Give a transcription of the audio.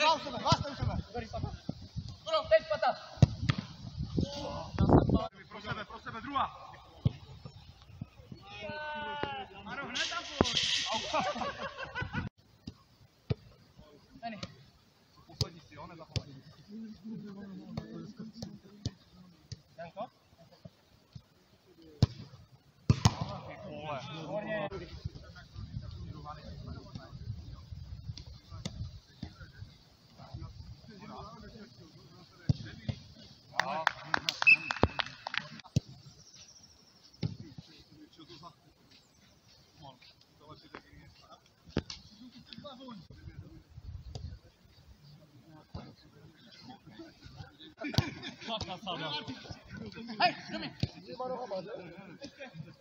Dva u sebe, vás u sebe. Teď pata. Pro sebe, druhá. Maro, hned tam pojď. Neni. Poslední si, jo, nezapomeň. Janko? Výborně. Hej, Domi!